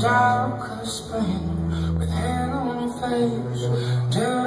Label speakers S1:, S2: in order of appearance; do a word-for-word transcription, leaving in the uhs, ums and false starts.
S1: dark as spring, with hand on your face. Do